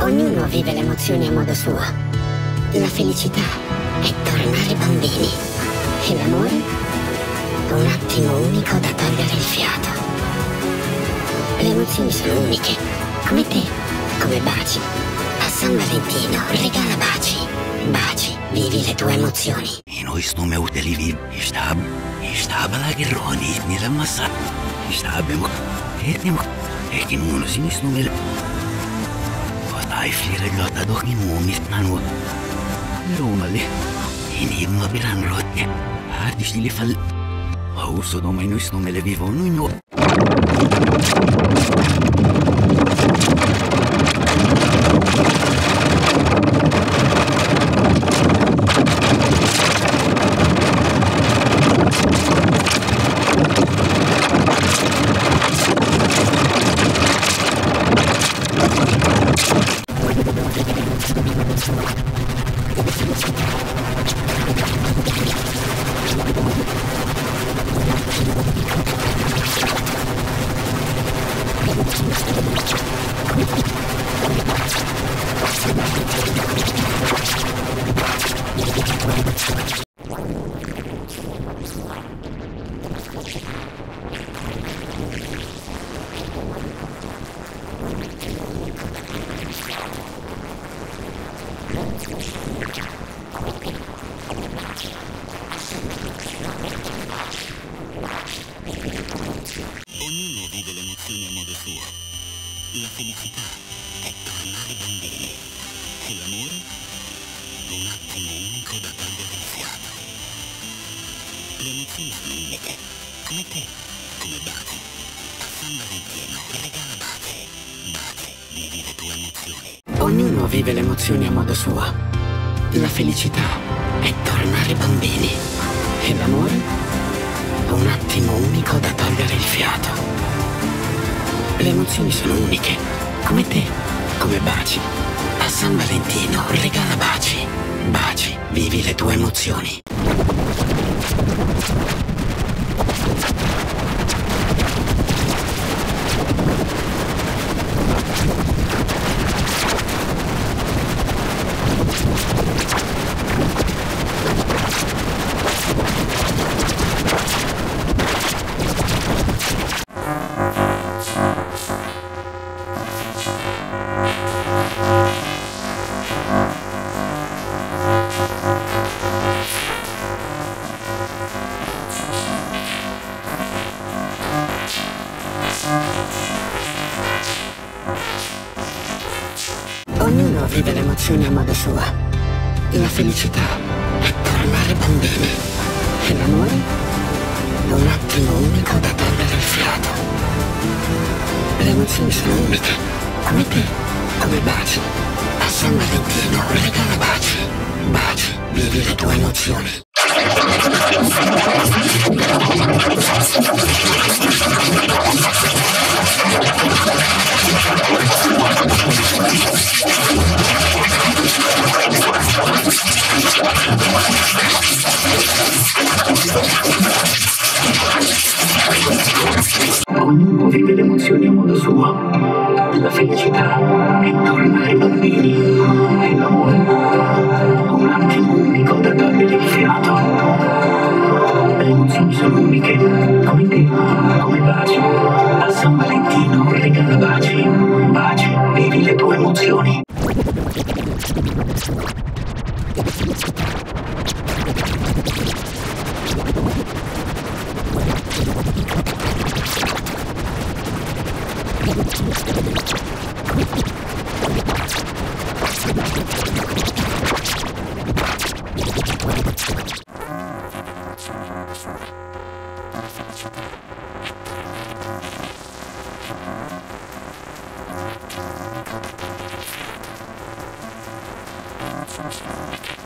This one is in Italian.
Ognuno vive le emozioni a modo suo. La felicità è tornare bambini e l'amore è un attimo unico da togliere il fiato. Le emozioni sono uniche, come te, come baci. A San Valentino regala baci, baci, vivi le tue emozioni. إنه يصنع وتليفي يشتعب على جروني إثني لما صار يشتعب بمك إثني مك لكن مو نسي يصنع وطايف لي رجلات أدوخني مو مثنانو روما لي إني ما بيران روتي هادش لي فل هو صدو ما إنو يصنع لبيفونو إنو Ognuno vive le emozioni a modo suo. La felicità è tornare bambini e l'amore è un attimo unico da togliere il fiato. Le emozioni sono uniche, come te, come baci. A San Valentino regala baci, baci, vivi le tue emozioni. Ognuno vive le emozioni a modo suo. La felicità è tornare bambini e l'amore è un attimo unico da togliere il fiato. Le emozioni sono uniche, come te, come baci. A San Valentino regala baci, baci, vivi le tue emozioni. Ognuno vive le emozioni a modo suo. La felicità è tornare bambini e l'amore è un attimo unico da togliere il fiato. Le emozioni sono uniche, come te, come baci. A San Valentino regala baci, baci, vivi le tue emozioni. Ognuno vive le emozioni a modo suo. La felicità è tornare bambini e l'amore è un attimo unico da togliere il fiato. Le emozioni sono uniche, come te, come baci. A San Valentino regala baci, baci, vivi le tue emozioni. Thank you.